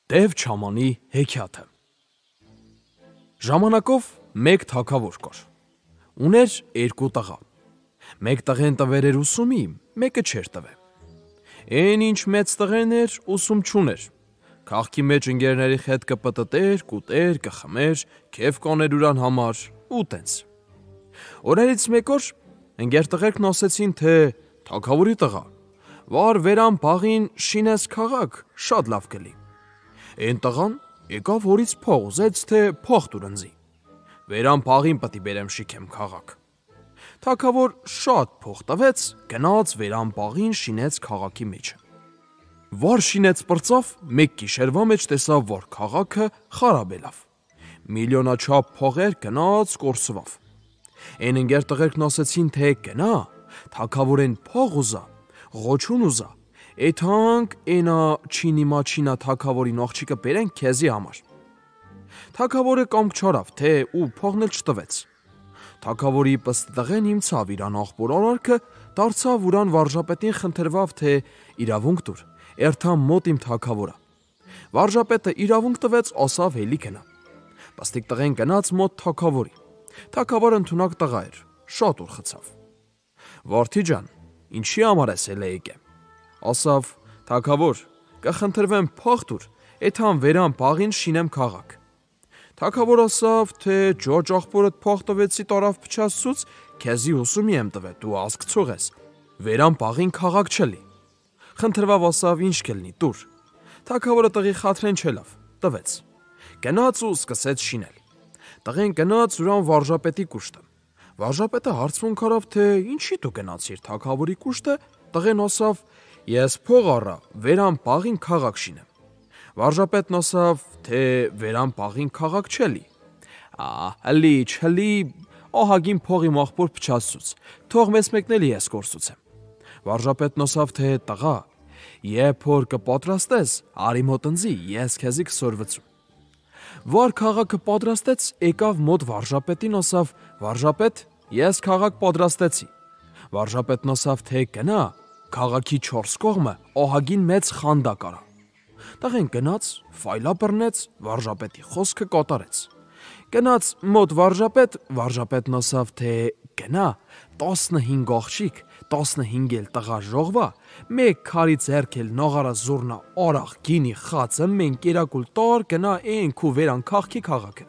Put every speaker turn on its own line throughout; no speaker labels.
Տև Չամանի հեքիաթը։ Ժամանակով մեկ թագավոր կար։ Ուներ երկու տղա։ Մեկ տղեն տվեր էր ուսումի, մեկը չէր տվե։ Էն ինչ մեծ տղեն էր, ուսում չուներ։ Քաղաքի մեջ ընկերների հետ կպտտեր, կուտեր, կխմեր, քեֆ կաներ ուրան համար ու տենց։ Օրերից մեկ օր ընկեր տղերքն ասեցին, թե թագավորի տղա, վար վերան պաղին շինես քաղաք, շատ լավ կլի։ Էն տղան եկավ հորից փող ուզեց, թե փող տուր ընձի։ Վերան պաղին պտի բերեմ շիքեմ քաղաք։ Թագավոր շատ փող տվեց, գնաց վերան պաղին շինեց քաղաքի մեջը։ Վար շինեց պրծավ, մեկ գիշերվա մեջ տեսավ, որ քաղաքը խարաբ է լավ։ Միլիոնաչափ փողեր գնաց կորսվավ։ Էն ընկեր տղերքն ասեցին, թե գնա, թագավորեն փող ուզա, ղոչուն ուզա, էթանք էնա չինիմաչինա թագավորին աղջիկը բերեն քեզի համար։ Թագավորը կամք չարավ, թե ու փողն էլ չտվեց։ Թագավորի պստտղեն իմցավ իրան աղբոր արարքը, դարձավ ուրան վարժապետին խնդրվավ, թե իրավունք տուր, երթամ մոտ իմ թագավորը։ Վարժապետը իրավունք տվեց, ասավ հելի գնա։ Պստիկ տղեն գնաց մոտ թագավորի։ Թագավորը ընդունակ տղա էր, շատ ուր խցավ։ Որդի ջան, ինչի համար ես էլ եկե։ Ասավ, թագավոր, կխնդրվեմ փող տուր, էթան վերան պաղին շինեմ քաղաք։ Թագավոր ասավ, թե ջոջ աղբորդ փող տվեցի տարավ փչացուց, քեզի ուսումի եմ տվել, դու ազգցող ես, վերան պաղին քաղաք չլի։ Խնդրվավ ասավ, ինչ կլինի, տուր։ Թագավորը տղի խաթրեն չելավ, տվեց։ Գնաց ու սկսեց շինել։ Տղեն գնաց ուրան վարժապետի կուշտը։ Վարժապետը հարցվում կարավ, թե ինչի դու գնացիր թագավորի կուշտը, տղեն ասավ, ես փող առա, վերան պաղին քաղաք շինեմ։ Վարժապետն ասավ, թե վերան պաղին քաղաք չլի։ Հլի, չլի, ահագին փողի մախբոր փչացուց, թող մեզ մեկնելի ես կորսուցեմ։ Վարժապետն ասավ, թե տղա, երբ որ կպատրաստես, արի մոտ ընձի, ես քեզի կսորվծում։ Վար քաղաքը պատրաստեց, եկավ մոտ վարժապետին, ասավ, վարժապետ, ես քաղաք պատրաստեցի։ Վարժապետն ասավ, թե գնա, քաղաքի 4 կողմը ահագին մեծ խանդակ արա։ Տղեն գնաց, ֆայլա բռնեց, վարժապետի խոսքը կատարեց։ Գնաց մոտ վարժապետ, վարժապետն ասավ, թե գնա, 15 աղջիկ, 15 էլ տղա ժողվա, մեկ քարի ձեռքել նաղարա զուրնա արախ գինի խածը մենք երակուլ տար գնա են քու վերան քաղքի քաղաքը։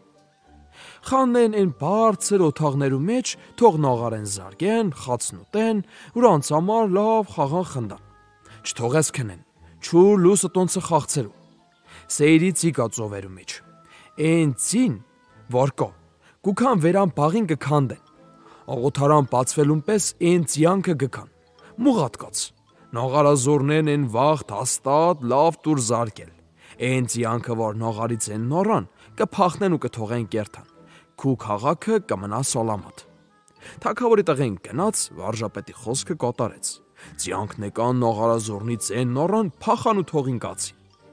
Խանեն են բարձր օթաղներու մեջ, թող նաղարեն զարգեն, խացնուտեն, ուրանց համար լավ խաղան խնդան։ Չթողես քնեն, չուր լուսը տոնցը խաղցերու։ Սեյրի ծիկա ծովերու մեջ։ Են ծին, վարկա, կուքան վերան բաղին կքանդեն։ Աղոթարան բացվելուն պես են ծյանքը գքան։ Մուղատկաց։ Նաղարազորնեն են վաղ հաստատ լավ տուր զարկել։ Են ծյանքը որ նաղարից են նորան, կփախնեն ու կթողեն կերթան։ Քու քաղաքը կմնա սալամատ։ Թագավորի տղեն գնաց, վարժապետի խոսքը կատարեց։ Ծյանքն եկան նաղարազորնից են նորան, փախան ու թողին կացի։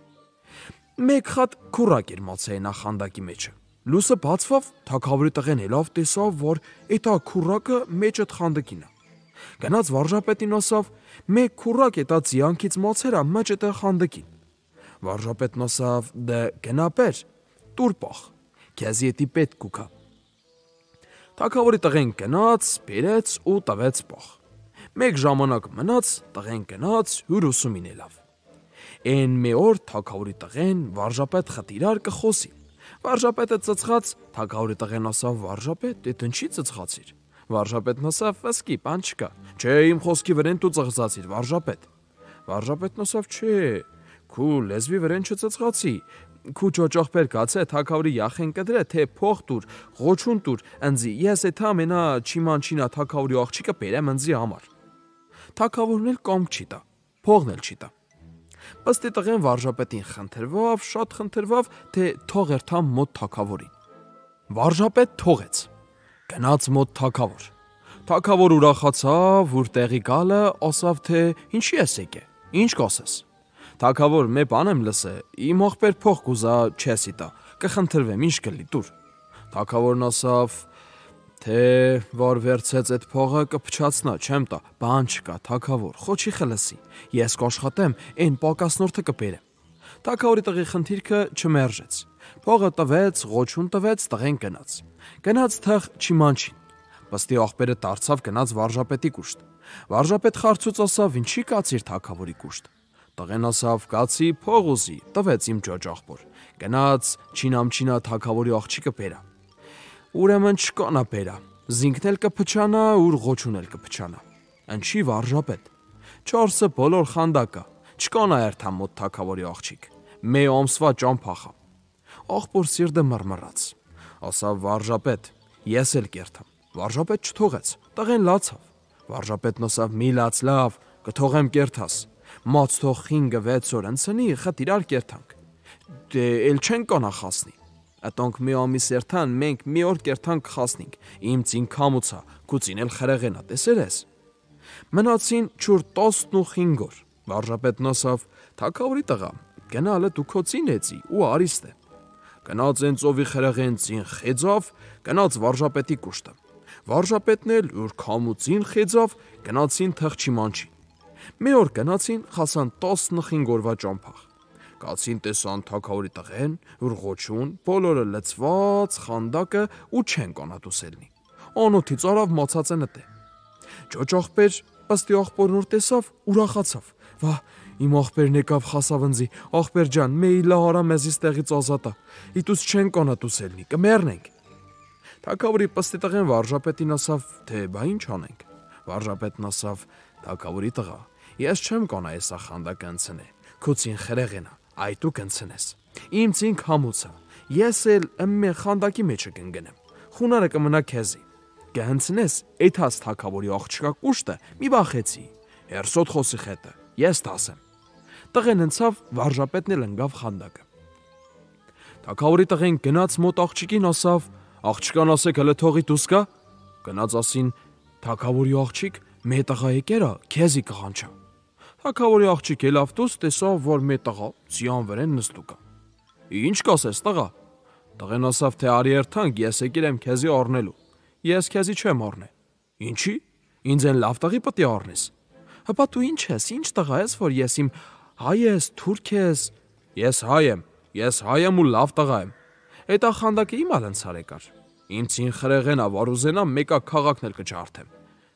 Մեկ խատ քուրակ էր մացայի նախանդակի մեջը։ Լուսը բացվավ, թագավորի տղեն ելավ տեսավ, որ էտա քուրակը մեջը խանդակինա։ Գնաց վարժապետին ասավ, մեկ քուրակ էտա ծյանքից մացերա մեջը տեղ խանդակին։ Վարժապետն ասավ, դե գնա բեր, տուր պախ, քեզի էտի պետք կուքա։ Թագավորի տղեն գնաց, բերեց ու տվեց պախ։ Մեկ ժամանակ մնաց, տղեն գնաց, հյուր ուսումին ելավ։ Էն մի օր թագավորի տղեն վարժապետ խտիրար կխոսի։ Վարժապետը ծծխաց, թագավորի տղեն ասավ, վարժապետ, էդ ինչի ծծխացիր։ Վարժապետն ասավ, վսկի, բան չկա։ Չէ, իմ խոսքի վրեն դու ծծխացիր, վարժապետ։ Վարժապետն ասավ, չէ, քու լեզվի վրեն չծծխացի։ Քու ճոճոխբեր կացե, թագավորի յախեն կդրե, թե փող տուր, ղոչուն տուր, ընձի, ես էթա մենա չիմանչինա թագավորի աղջիկը բերեմ ընձի համար։ Թագավորն էլ կամք չի տա, փողն էլ չի տա։ Պստի տղեն վարժապետին խնդրվավ, շատ խնդրվավ, թե թող երթամ մոտ թագավորին։ Վարժապետ թողեց։ Գնաց մոտ թագավոր։ Թագավոր ուրախացավ, որ տեղի գալը, ասավ, թե ինչի ես եկե, ինչ կասես։ Թագավոր, մե բան եմ լսե, իմ աղբեր փող կուզա չեսի տա, կխնդրվեմ, ինչ կլի, տուր։ Թագավորն ասավ, թե որ վերցեց այդ փողը կփչացնա, չեմ տա, բան չկա, թագավոր, խոչի խլսի, ես կաշխատեմ, այն պակասնորդը կբերեմ։ Թագավորի տղի խնդիրքը չմերժեց։ Փողը տվեց, ղոչուն տվեց, տղեն գնաց։ Գնաց թղ չիմանչին։ Պստի աղբերը դարձավ գնաց վարժապետի կուշտ։ Վարժապետ խարցուց ասավ. «Ինչի կացիր թագավորի կուշտ»։ Տղեն ասավ. «Կացի փող ուզի», տվեց իմ ջոջախբոր։ Գնաց չինամչինա թագավորի աղջիկը բերա։ Ուրեմն չկանա բերա։ Զինքն էլ կփչանա, ուր ղոչուն էլ կփչանա։ Ինչի վարժապետ։ 4-ը բոլոր խանդակը։ Չկանա երթամ մոտ թագավորի աղջիկ։ Մե ամսվա ճամփախա։ Աղբոր սիրտը մռմռաց։ Ասավ վարժապետ. «Ես էլ կերթամ»։ Վարժապետ չթողեց։ Տղեն լացավ։ Վարժապետն ասավ. «Մի լաց լավ, կթողեմ կերթաս։ Մաց թող 5-6 օր ընցնի, խտ իրար կերթանք։ Դե էլ չեն կանա խասնի։ Ատոնք մի ամիս երթան, մենք մի օր կերթանք խասնինք։ Իմ ցին քամուցա, քուցին էլ խրեղենա, տեսեր ես։ Մնացին չուր 15 օր։ Վարժապետն ասավ. «Թագավորի տղա, գնալը դու քո ցին էցի ու արիստ է»։ Գնաց են ծովի խրեղեն ցին խեձավ, գնաց վարժապետի կուշտը։ Վարժապետն էլ ուր քամուցին խեձավ, գնացին թղ չիմանչի։ Մի օր գնացին, խասան 15 օրվա ճամփախ։ Կացին տեսան թագավորի տղեն, ուր ղոչուն, բոլորը լծված, խանդակը ու չեն կանատուսելնի։ Անոթից արավ մացածը նտե։ Ջոջախբեր պստի աղբորն որ տեսավ, ուրախացավ։ Վա, իմ աղբերն եկավ խասավնձի, աղբեր ջան, մեյլա արա մեզից տեղից ազատա։ Իտուս չեն կանատուսելնի, կմեռնենք։ Թագավորի պստի տղեն վարժապետին ասավ, թե բա ինչ անենք։ Վարժապետն ասավ. «Թագավորի տղա, ես չեմ կանա եսա խանդակը ընցնե, քո ցին խրեղենա, այ դու կընցնես։ Իմ ցին քամուցա, ես էլ ըմմե խանդակի մեջը կընկնեմ։ Խունարը կմնա քեզի։ Կհնցնես, էթաս թագավորի աղջկա կուշտը, մի վախեցի։ Հերսոտ խոսի խետը, ես դասեմ։ Տղեն ընցավ, վարժապետն էլ ընկավ խանդակը։ Թագավորի տղեն գնաց մոտ աղջիկին ասավ. «Աղջկան ասեք հələ թողի դուս գա»։ Գնաց ասին. «Թագավորի աղջիկ, մե տղա եկերա, քեզի կղանչա»։ Թագավորի աղջիկ ելավ դուս, տեսավ, որ մե տղա ցիան վրեն նստու կա։ Ինչ կասես տղա։ Տղեն ասավ, թե արի երթանք, ես եկել եմ քեզի առնելու։ Ես քեզի չեմ առնե։ Ինչի։ Ինձ են լավ տղի պիտի առնես։ Հապա դու ինչ ես, ինչ տղա ես, որ ես իմ հայ ես, թուրք ես։ Ես հայ եմ ու լավ տղա եմ։ Էտա խանդակը իմ ալնցար եկար։ Իմ ցին խրեղենա, վարուզենա, մեկա քաղաքն էլ կջարդեմ։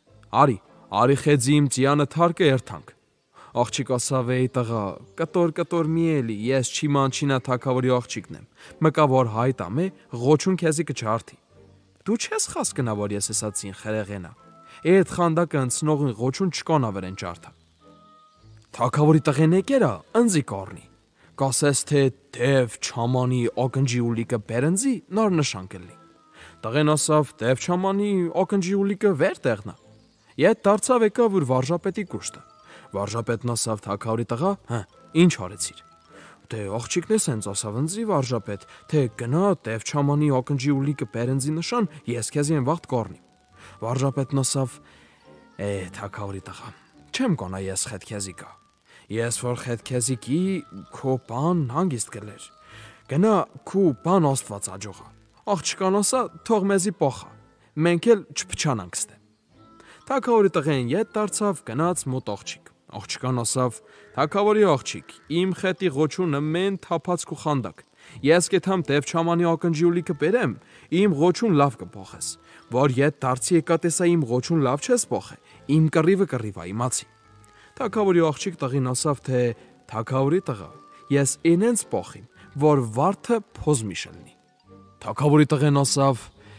Արի խեձի իմ ցիանը թարկը երթանք։ Աղջիկ ասավ. «Էй տղա, կտոր մի էլի, ես չիմանչինա թագավորի աղջիկն եմ։ Մկա որ հայտ ամե, ղոչուն քեզի կջարդի։ Դու չես խաս կնա, որ ես էսա ցին խրեղենա։ Էդ խանդակը ընցնողին ղոչուն չկանա վրեն ջարդա։ Թագավորի տղեն եկերա, ընձի կառնի։ Կասես թե դև չամանի ակնջի ուլիկը բերընձի, նոր նշան կլի։ Տղեն ասավ. «Դև չամանի ակնջի ուլիկը վեր տեղնա»։ Ետ դարձավ եկավ ուր վարժապետի կուշտը։ Վարժապետն ասավ. «Թագավորի տղա, ինչ արեցիր»։ Դե աղջիկն ես հենց ասավ ընձի վարժապետ, թե գնա դև չամանի ակնջի ուլիկը բերընձի նշան, ես քեզի են վաղտ կառնի։ Վարժապետն ասավ. «Թագավորի տղա, չեմ կանա ես խետ քեզի կա։ Ես որ խետ քեզի կի, քո բան հանգիստ կլեր։ Գնա քու բան աստված աջողա։ Աղջկան ասա, թող մեզի փոխա։ Մենք էլ չփչանանք ստե»։ Թագավորի տղեն ետ դարձավ, գնաց մոտ աղջիկ։ Աղջկան ասավ. «Թագավորի աղջիկ, իմ խետի ղոչունը մեն թափած քու խանդակ։ Ես կեթամ դև չամանի ակնջի ուլիկը բերեմ, իմ ղոչուն լավ կփոխես։ Որ ետ դարձի եկա տեսա իմ ղոչուն լավ չես փոխե։ Իմ կռիվա իմացի»։ Թագավորի աղջիկ տղին ասավ, թե «Թագավորի տղա, ես ինենց փոխիմ, որ վարդը փոզ մի շլնի»։ Թագավորի տղեն ասավ.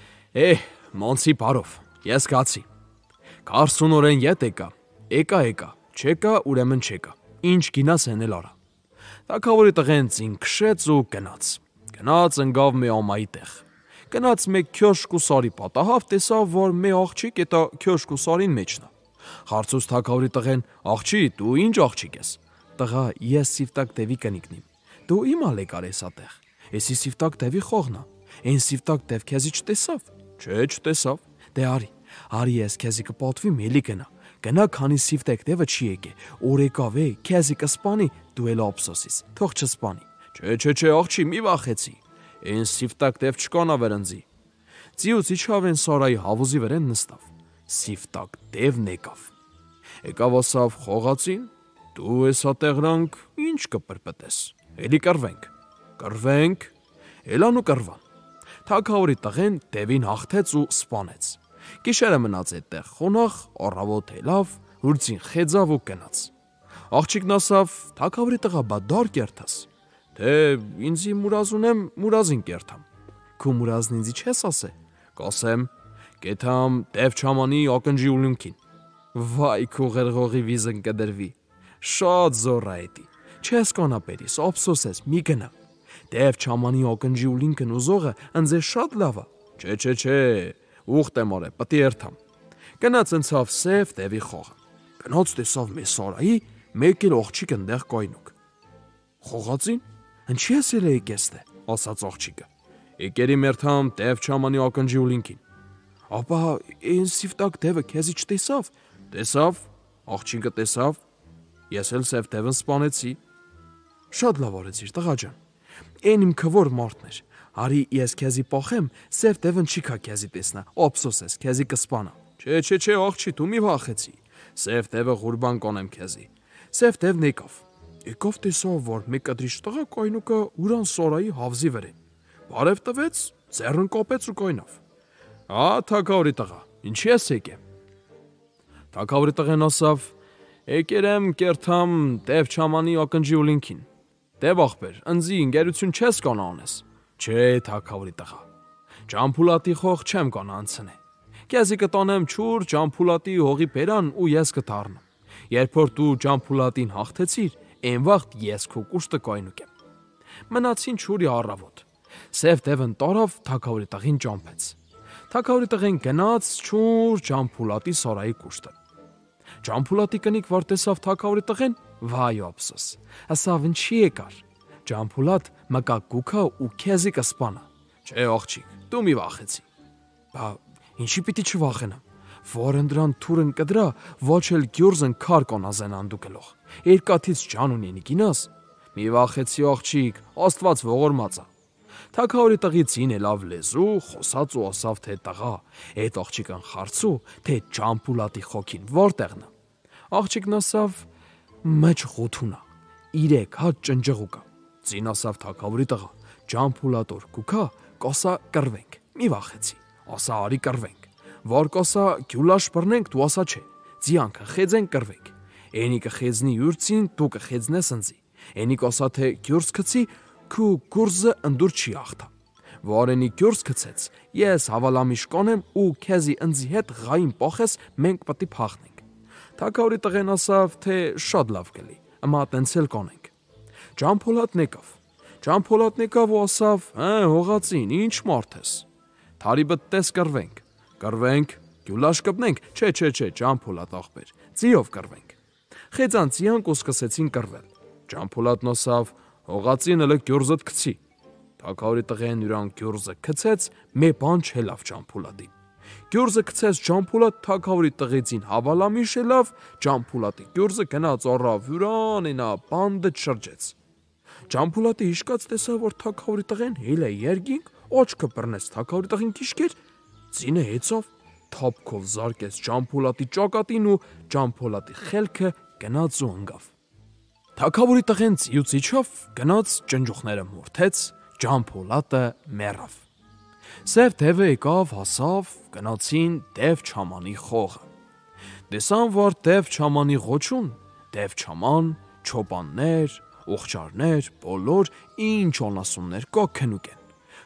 «Մանցի բարով, ես գացի։ 40 օրեն ետ եկա, չեկա, ուրեմն չեկա։ Ինչ գինաս էնել արա»։ Թագավորի տղեն ցին քշեց ու գնաց ընկավ մի ամայի տեղ։ Գնաց մեկ քյոշք ու սարի պատահավ, տեսավ, որ մի աղջիկ էտա քյոշք ու սարին մեջնա։ Խարցուց թագավորի տղեն. «Աղջի, դու ինչ աղջիկ ես»։ Տղա, ես սիվտակ դևի կնիկնիմ։ Դու իմ ալեկար ես ատեղ։ Էսի սիվտակ դևի խողնա։ Այն սիվտակ դև քեզի չտեսավ։ Չէ, չտեսավ։ Դե արի ես քեզի կպատվի մելի գնա քանի սիվտակ դևը չի եկե։ Օր եկավ է, քեզի կսպանի, դու էլ ափսոսիս։ Թող չսպանի։ Չէ, աղջի, մի վախեցի։ Այն սիվտակ դև չկանա վրընձի։ Ձիուց իջավ են սարայի հավուզի վրեն նստավ։ Սիվտակ դևն եկավ ասավ խողացին. «Դու ես ատեղրանք ինչ կպրպտես։ էլի կռվենք, էլան ու կռվան։ Թագավորի տղեն տևին հաղթեց ու սպանեց։ Գիշերը մնաց այդտեղ խոնախ, առավոտ ելավ, հուրձին խեձավ ու գնաց։ Աղջիկն ասավ. «Թագավորի տղա, բա դար կերթաս»։ Թե ինձի մուրազ ունեմ, մուրազին կերթամ։ Քու մուրազն ինձի չես ասե։ Կասեմ, կեթամ տև չամանի ակնջի ուլունքին։ Վայ քու ղրղողի վիզն կդրվի։ Շատ զոր է էդի։ Չես կանապերիս, ափսոս ես, մի գնա։ Տև չամանի ակնջի ուլունքն ուզողը ընձե շատ լավ է։ Չէ, ուխտ եմ արե, պտի երթամ։ Գնաց ընցավ սև տևի խողը։ Գնաց տեսավ մեծ սարայի, մեկ էլ աղջիկ ընդեղ կայնուկ։ Խողածին, ինչի ես էլ եկեստե, ասաց աղջիկը։ Եկերի մերթամ տև չամանի ակնջի ուլունքին։ Ապա այն սիվտակ տևը քեզի չտեսավ։ Տեսավ, աղջիկը տեսավ, ես էլ սև տևն սպանեցի։ Շատ լավ արեցիր, տղա ջան։ Այն իմ քվոր մարդն էր։ Արի ես քեզի պախեմ, սև տևն չի քա քեզի տեսնա, ափսոս ես, քեզի կսպանա։ Չէ, աղջի, դու մի վախեցի։ Սև տևը ղուրբան կանեմ քեզի։ Սև տևն եկավ տեսավ, որ մեկ կտրիչ տղա կայնուկը ուրան սորայի հավզի վրեն։ Բարև տվեց, ձեռն կապեց ու կայնավ։ Թագավորի տղա, ինչի ես եկեմ։ Թագավորի տղեն ասավ. Եկերեմ կերթամ տև չամանի ակնջի ուլունքին։ Տև աղբեր, ընձի ընկերություն չես կանա անես։ Չէ, թագավորի տղա։ Ջամփուլատի խող չեմ կանա անցնե։ Քեզի կտանեմ չուր ջամփուլատի հողի բերան ու ես կդառնամ։ Երբ որ դու ջամփուլատին հաղթեցիր, այն վաղտ ես քո կուշտը կայնուկ եմ։ Մնացին չուրի առավոտ։ Սև տևն տարավ թագավորի տղին ճամփեց։ Թագավորի տղեն գնաց չուր ջամփուլատի սարայի կուշտը։ Ջամփուլատի կնիկ որ տեսավ թագավորի տղեն, վայ ափսոս։ Ասավ ինչի եկար։ Ջամփուլատ մկա գուքա ու քեզի կսպանա։ Չէ աղջիկ, դու մի վախեցի։ Բա ինչի պիտի չվախենամ։ Որն դրան թուրն կդրա, ոչ էլ գյուրզն քար կոնազեն անդուկելով։ Երկաթից ջան ունենի գինաս։ Մի վախեցի աղջիկ, Աստված ողորմած է։ Թագավորի տղի ցին լավ լեզու, խոսած ու ասավ թե տղա, այդ աղջիկն խարցու, թե ջամփուլատի խոքին որտեղն է։ Աղջիկն ասավ. Մեջ ղութունա, 3 հատ ճնջղուկա։ Ցին ասավ թագավորի տղա, ջամփուլատոր կուքա, կոսա կռվենք։ Մի վախեցի, ասա արի կռվենք։ Որ կոսա գյուլաշ բռնենք, դու ասա չէ։ Ձիանքը խեձեն կռվենք։ Էնի կխեձնի յուրցին, դու կխեձնես ընձի։ Էնի կոսա թե գյուրս քցի, քու գուրզը ընդուր չի ախտա։ Որենի գյուրս քցեց, ես հավալամիշ կանեմ ու քեզի ընձի հետ ղային պախես, մենք պտի փախնենք։ Թագավորի տղեն ասավ, թե շատ լավ կլի, ըմա տենցել կանենք։ Ջամփուլատն եկավ ու ասավ, հողածին, ինչ մարդ ես։ Թարիբը տես կռվենք, գյուլաշ կպնենք, չէ, ջամփուլատ աղբեր, ձիով կռվենք։ Խեձան ձիանք ու սկսեցին կռվել։ Ջամփուլատն ասավ, հողածին ըլը գյուրզըտ քցի։ Թագավորի տղեն յուրան գյուրզը քցեց, մի բան չելավ ջամփուլատին։ Գյուրզը քցեց ջամփուլատ թագավորի տղեցին հավալամիշ ելավ, ջամփուլատի գյուրզը գնաց առավ յուրան այնա բանդը շրջեց։ Ջամփուլատի հիշկած տեսավ, որ թագավորի տղեն հել է երգինք, աչքը բռնեց թագավորի տղին քիշկեր, ձինը հեծավ, թափքով զարկեց ջամփուլատի ճակատին ու ջամփուլատի խելքը գնաց ու ընկավ։ Թագավորի տղեն ծիուց իջավ, գնաց ճնջուխները մորթեց, ջամփուլատը մեռավ։ Սև տևը եկավ, հասավ, գնացին տև չամանի խողը։ Տեսան, որ տև չամանի ղոչուն, տև չաման, չոպաններ, ուղճարներ, բոլոր ինչ անասուններ կա քնուկ են,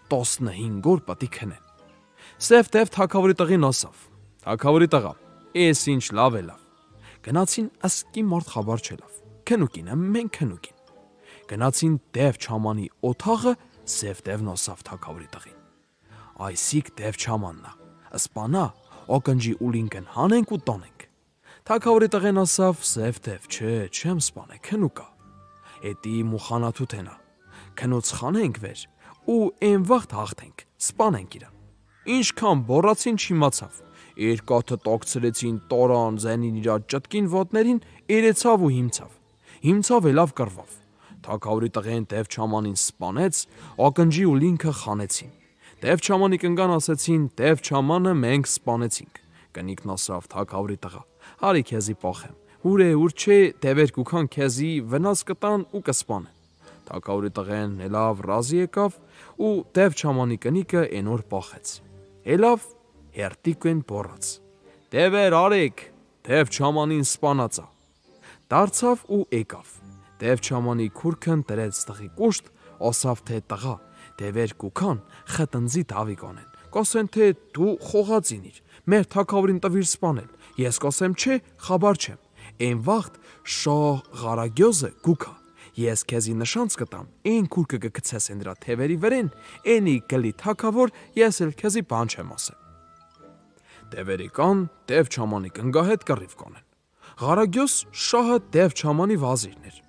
15 օր պտի քնեն։ Սև տև թագավորի տղին ասավ. Թագավորի տղա, էս ինչ լավ է լավ։ Գնացին ասկի մարդ խաբար չելավ, քնուկին եմ մենք քնուկին։ Գնացին տև չամանի օթաղը, սև տևն ասավ թագավորի տղին. Այսիկ տև չամաննա, սպանա, ակնջի ուլինքն հանենք ու տանենք։ Թագավորի տղեն ասավ, սև տև, չէ, չեմ սպանե, քնուկա։ Էդի մուխանաթութենա, քնոց խանենք վեր ու այն վաղտ հաղթենք, սպանենք իրան։ Ինչքան բորացին չիմացավ, երկաթը տակցրեցին տորան զենին իրա ճտկին ոտներին, երեցավ ու հիմցավ էլավ կռվավ։ Թագավորի տղեն տև չամանին սպանեց, ակնջի ու լինքը խանեցին։ Տև չամանի կնկան ասեցին, տև չամանը մենք սպանեցինք։ Կնիկն ասավ թագավորի տղա, արի քեզի պախեմ, ուր չէ, տևեր կուքան քեզի վնաս կտան ու կսպանեն։ Թագավորի տղեն ելավ ռազի եկավ ու Տև չամանի կնիկը էնոր պախեց։ Ելավ հերտիկեն բորած։ Տևեր արեք, Տև չամանին սպանածա։ Դարձավ ու եկավ։ Տև չամանի քուրքն տրեց տղի կուշտ, ասավ թե տղա, Տևեր կուքան խտնձի դավի կանեն։ Կասեն թե դու խողածինիր, մեր թագավորին տվիր սպանել։ Ես կասեմ չէ, խաբար չեմ։ Այն վաղտ շահ Ղարագյոզը գուքա։ Ես քեզի նշանց կտամ, այն քուրկը կգցես նրա թևերի վրեն, այնի գլի թագավոր, ես էլ քեզի բան չեմ ասեմ։ Տևերի կան, Տև չամանի կնգահետ կռիվ կանեն։ Ղարագյոզ շահը Տև չամանի վազիրն էր։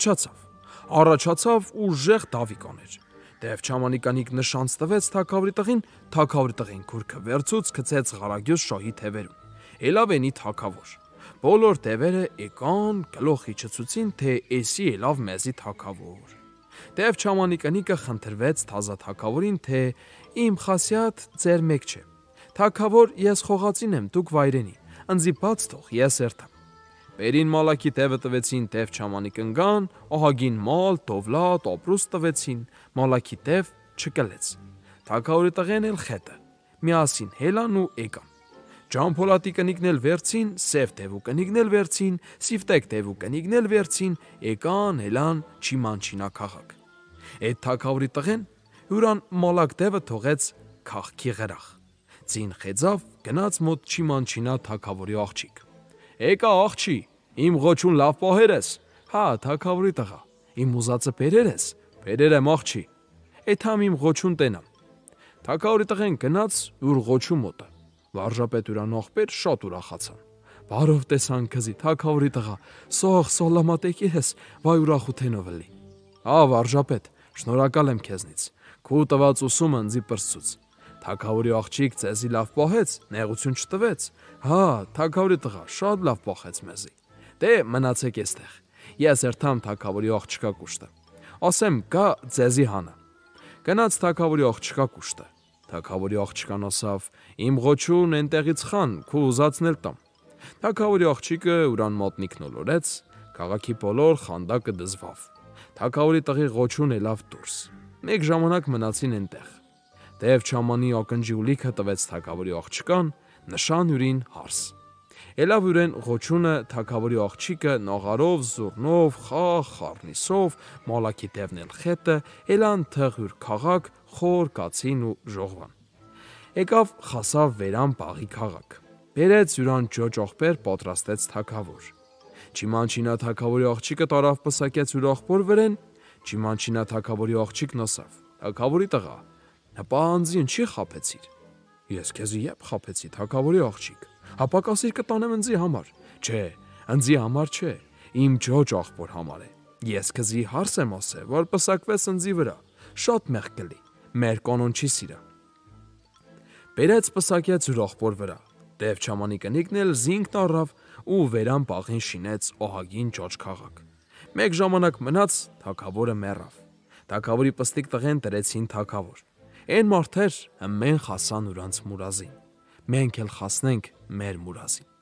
Առաջացավ ուժեղ դավի կաներ։ Տև չամանի կանիք նշանց տվեց թագավորի տղին, թագավորի տղին քուրկը վերցուց գցեց Ղարագյոզ շահի թևերում։ Ելավ էնի թագավոր։ Բոլոր տևերը եկան գլոխի չծուցին, թե էսի ելավ մեզի թագավոր։ Տև չամանի կնիկը խնդրվեց թազա թագավորին, թե իմ խասյատ ձեր մեկ չէ։ Թագավոր ես խողածին եմ, դուք վայրենի, ընձի բաց թող, ես երթամ։ Վերին մալաքի տևը տվեցին Տև չամանի կնգան, ահագին մալ, տովլատ, ապրուստ տվեցին, մալաքի տև չկլեց։ Թագավորի տղեն էլ խետը, միասին հելան ու եկան։ Ջամփոլատի կնիկն էլ վերցին, սև տևու կնիկն էլ վերցին, սիվտեկ տևու կնիկն էլ վերցին, եկան հելան Չիմանչինա քաղաք։ Այդ թագավորի տղեն հյուրան մալակ տևը թողեց քաղքի գրախ։ Ձին խեձավ գնաց մոտ Չիմանչինա թագավորի աղջիկ։ Եկա աղջի, իմ ղոչուն լավ պահեր ես։ Հա, թագավորի տղա, իմ ուզածը բերեր ես, բերեր եմ աղջի։ Էթամ իմ ղոչուն տենամ։ Թագավորի տղեն գնաց ուր ղոչու մոտը։ Վարժապետ ուրան աղբեր շատ ուրախացան։ Բարով տեսան քզի թագավորի տղա, սող սոլամատեկի ես, վայ ուրախութենով լի։ Հա, վարժապետ, շնորհակալ եմ քեզնից։ Քու տված ուսումը ընձի պրծուց։ Թագավորի աղջիկ ձեզի լավ պահեց, նեղություն չտվեց։ Հա, թագավորի տղա, շատ լավ պահեց մեզի։ Դե մնացեք էստեղ։ Ես երթամ թագավորի աղջկա կուշտը։ Ասեմ գա ձեզի հանը։ Գնաց թագավորի աղջկա կուշտը։ Թագավորի աղջկան ասավ. Իմ ղոչուն այնտեղից խան, քու ուզածն էլ տամ։ Թագավորի աղջիկը ուրան մոտնիկն ոլորեց, քաղաքի բոլոր խանդակը դզվավ։ Թագավորի տղի ղոչուն ելավ դուրս։ Մեկ ժամանակ մնացին այնտեղ։ Տև չամանի ակնջի ուլիքը տվեց թագավորի աղջկան, նշան յուրին հարս։ Ելավ յուրեն ղոչունը թագավորի աղջիկը նաղարով, զուռնով, խաղ, խառնիսով, մալաքի տևն էլ խետը, ելան թղյուր քաղաք, խոր կացին ու ժողվան։ Եկավ խասավ վերան պաղի քաղաք։ Բերեց յուրան ջոջ աղբեր պատրաստեց թագավոր։ Չիմանչինա թագավորի աղջիկը տարավ պսակեց յուր աղբոր վրեն, Չիմանչինա թագավորի աղջիկն ասավ. Թագավորի տղա, հպա անձի ինչի խաբեցիր։ Ես քեզի եփ խաբեցի, թագավորի աղջիկ։ Հապա կասիր կտանեմ ընձի համար։ Չէ, ընձի համար չէ, իմ ջոջ աղբոր համար է։ Ես քեզի հարս եմ ասել, որ պսակվես ընձի վրա, շատ մեղ կլի, մեր կանոն չի սիրա։ Բերեց պսակեց յուր աղբոր վրա։ Տև չամանի կնիկն էլ զինքն առավ ու վերան պաղին շինեց ահագին ջոջ քաղաք։ Մեկ ժամանակ մնաց թագավորը մեռավ։ Թագավորի պստիկ տղեն տրեցին թագավոր։ Այն մարդեր հմեն խասան ուրանց մուրազին։ Մենք էլ խասնենք մեր մուրազին։